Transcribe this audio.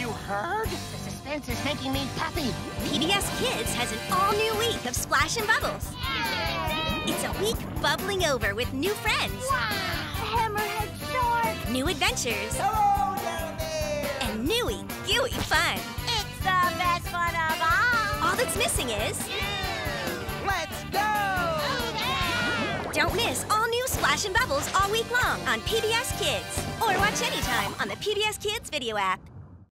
you heard? The suspense is making me happy. PBS Kids has an all-new week of Splash and Bubbles. It's a week bubbling over with new friends. Wow! Hammerhead Shark! New adventures. Hello down there! And newy, gooey fun. It's the best fun of all! All that's missing is... Let's go! Don't miss all new Splash and Bubbles all week long on PBS Kids. Or watch anytime on the PBS Kids video app.